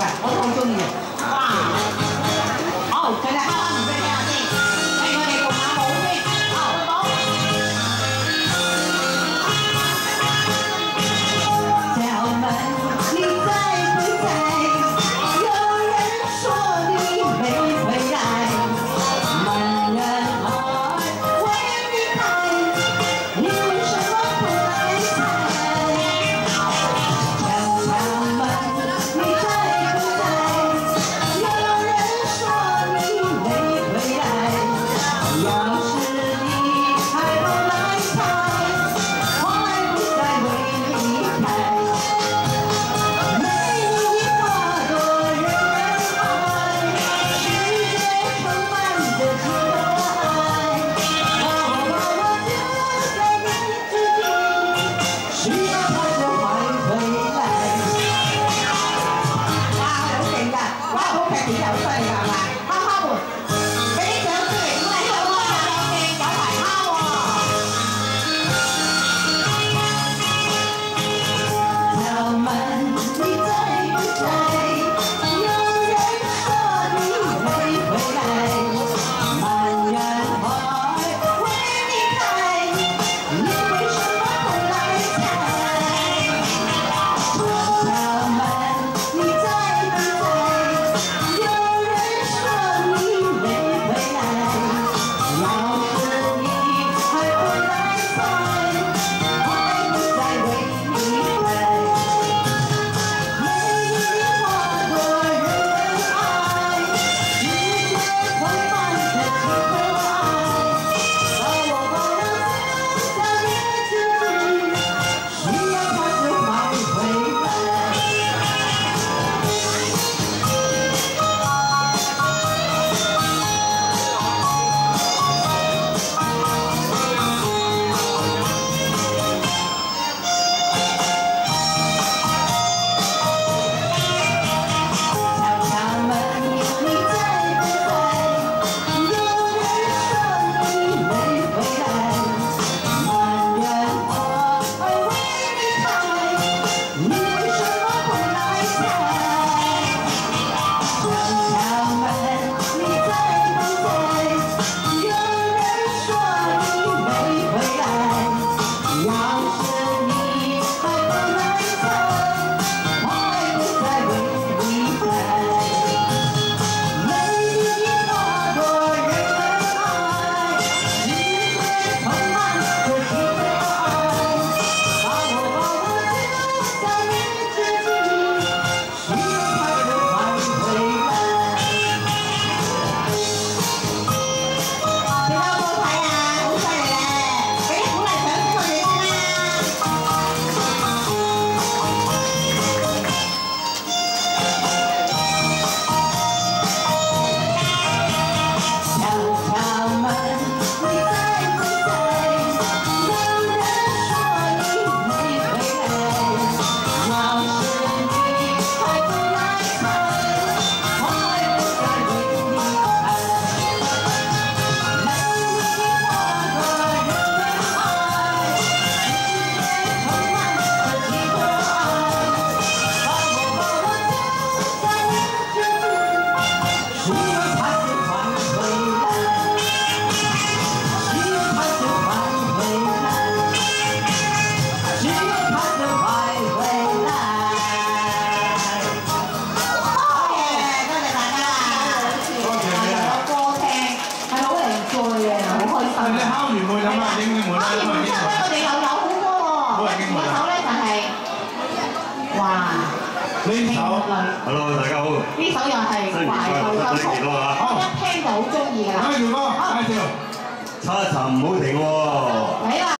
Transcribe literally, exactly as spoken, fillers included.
㗎，我都好中意。哇！好，佢哋敲翻唔俾你聽下先，俾我哋動下舞先。好，舞。敲門，你在不在？有人說你沒回來，滿人海為你開，你為什麼不來採？敲敲門，你在不在？有人說你沒回來，要是你還不來採，花不再為你開。美麗的花朵人人愛，世界充滿着情和愛。把我把我丟在你指尖，需要它就還回來。哇，好勁㗎！哇，好劇情又犀利㗎，係咪？敲敲門，俾啲掌聲嚟鼓勵佢喎，有勁有排敲喎。敲門，你在不在？有人說你沒回來，滿人海為你開，你為什麼不來採？敲敲門，你在不在？有人說你沒回來，要是你還不來採，花不再為你開。美麗的花朵人人愛，世界充滿着情和愛。把我包容在你指尖，需要它就還回來。敲敲門，你在不在？有人說你沒回來，滿人海為你開，你為什麼不來採？敲敲門，你在不在？有人說你沒回來，要是你還不來採，花不再為你開。美麗的花朵人人愛，世界充滿着情和愛。把我包容在你指尖，需要它就還回來。其他有冇睇啊？好犀利咧！俾啲鼓勵掌聲佢哋先啦。敲敲門，你在不在？有人說你沒回來，要是你還不來採，花不再為你開。美麗的花朵人人愛，世界充滿着情和愛。把我包容在你指尖，需要它就還回來，需要它就還回來，需要它就還回來。好嘢，多謝大家啦！多謝你啊！有歌聽，係好嚟醉嘅，好開心。 你敲完會諗下應唔應門啦？ 敲完之後咧，我哋又有好歌喎。呢首咧就係，哇！ 呢首 ，Hello，大家好。 呢首又係懷舊金曲，我一聽就好中意㗎啦。 阿耀哥介紹。 差一層唔好停喎。 嚟啦！